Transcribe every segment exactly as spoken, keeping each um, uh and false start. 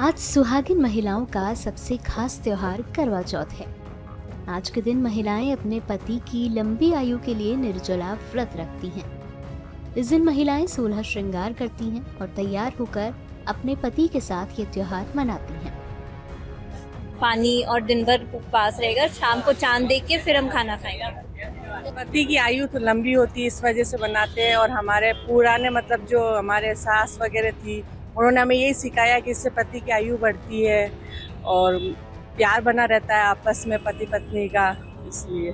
आज सुहागिन महिलाओं का सबसे खास त्योहार करवा चौथ है। आज के दिन महिलाएं अपने पति की लंबी आयु के लिए निर्जला व्रत रखती हैं। इस दिन महिलाएं सोलह श्रृंगार करती हैं और तैयार होकर अपने पति के साथ ये त्योहार मनाती हैं। पानी और दिन भर उपवास रहेगा, शाम को चांद देख के फिर हम खाना खाएंगे। पति की आयु तो लंबी होती है, इस वजह से बनाते हैं। और हमारे पुराने मतलब जो हमारे सास वगैरह थी, उन्होंने हमें यही सिखाया कि इससे पति की आयु बढ़ती है और प्यार बना रहता है आपस में पति पत्नी का। इसलिए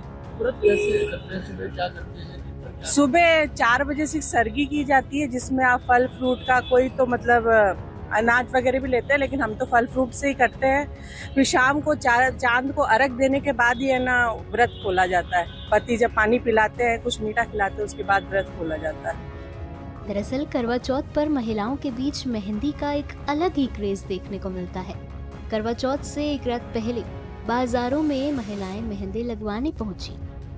सुबह चार बजे से सरगी की जाती है, जिसमें आप फल फ्रूट का कोई तो मतलब अनाज वगैरह भी लेते हैं, लेकिन हम तो फल फ्रूट से ही करते हैं। फिर शाम को चांद को अर्घ देने के बाद ही है ना व्रत खोला जाता है। पति जब पानी पिलाते हैं, कुछ मीठा खिलाते हैं, उसके बाद व्रत खोला जाता है। दरअसल करवा चौथ पर महिलाओं के बीच मेहंदी का एक अलग ही क्रेज देखने को मिलता है। करवा चौथ से एक रात पहले बाजारों में महिलाएं मेहंदी लगवाने पहुंची।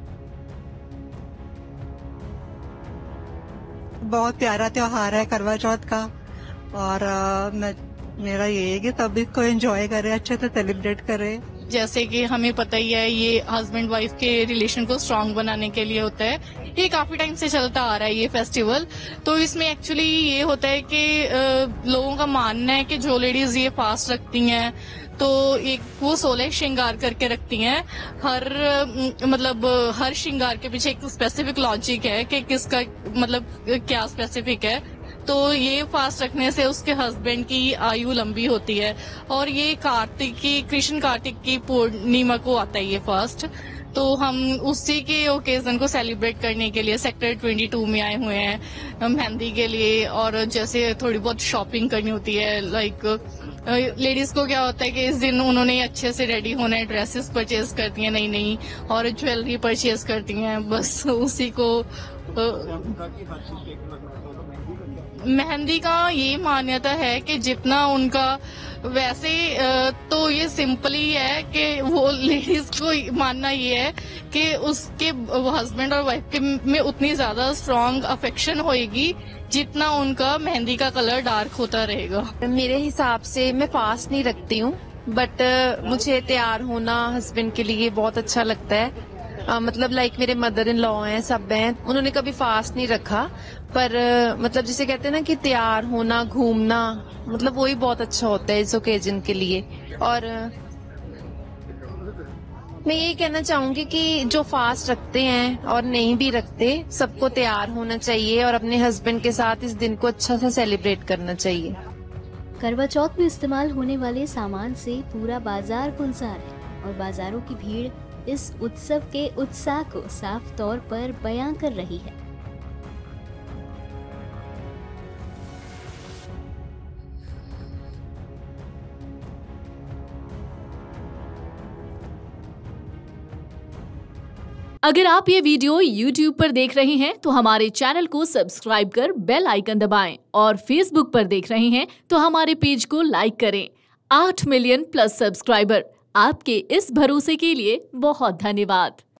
बहुत प्यारा त्योहार है करवा चौथ का, और आ, मैं मेरा ये है कि सभी को एंजॉय करें, अच्छे से सेलिब्रेट करें। जैसे कि हमें पता ही है, ये हस्बैंड वाइफ के रिलेशन को स्ट्रांग बनाने के लिए होता है। ये काफी टाइम से चलता आ रहा है ये फेस्टिवल। तो इसमें एक्चुअली ये होता है कि लोगों का मानना है कि जो लेडीज ये फास्ट रखती हैं तो एक वो सोलह श्रृंगार करके रखती हैं। हर मतलब हर श्रृंगार के पीछे एक स्पेसिफिक लॉजिक है कि किसका मतलब क्या स्पेसिफिक है। तो ये फास्ट रखने से उसके हस्बैंड की आयु लंबी होती है। और ये कार्तिक की कृष्ण कार्तिक की पूर्णिमा को आता है ये फास्ट। तो हम उसी के ओकेजन को सेलिब्रेट करने के लिए सेक्टर बाईस में आए हुए हैं मेहंदी के लिए। और जैसे थोड़ी बहुत शॉपिंग करनी होती है, लाइक लेडीज को क्या होता है कि इस दिन उन्होंने अच्छे से रेडी होना है, ड्रेसेस परचेज करती हैं नई नई और ज्वेलरी परचेज करती हैं। बस उसी को मेहंदी का ये मान्यता है कि जितना उनका, वैसे तो ये सिंपल ही है कि वो लेडीज को मानना ये है कि उसके हस्बैंड और वाइफ के में उतनी ज्यादा स्ट्रांग अफेक्शन होएगी जितना उनका मेहंदी का कलर डार्क होता रहेगा। मेरे हिसाब से मैं फास्ट नहीं रखती हूँ, बट मुझे तैयार होना हस्बैंड के लिए बहुत अच्छा लगता है। आ, मतलब लाइक मेरे मदर इन लॉ हैं, सब हैं, उन्होंने कभी फास्ट नहीं रखा। पर मतलब जिसे कहते हैं ना कि तैयार होना, घूमना, मतलब वही बहुत अच्छा होता है इस ओकेजन के लिए। और मैं यही कहना चाहूंगी कि जो फास्ट रखते हैं और नहीं भी रखते, सबको तैयार होना चाहिए और अपने हस्बैंड के साथ इस दिन को अच्छा सा सेलिब्रेट करना चाहिए। करवा चौथ में इस्तेमाल होने वाले सामान से पूरा बाजार गुलजार है और बाजारों की भीड़ इस उत्सव के उत्साह को साफ तौर पर बयां कर रही है। अगर आप ये वीडियो यूट्यूब पर देख रहे हैं तो हमारे चैनल को सब्सक्राइब कर बेल आइकन दबाएं, और फेसबुक पर देख रहे हैं तो हमारे पेज को लाइक करें। आठ मिलियन प्लस सब्सक्राइबर, आपके इस भरोसे के लिए बहुत धन्यवाद।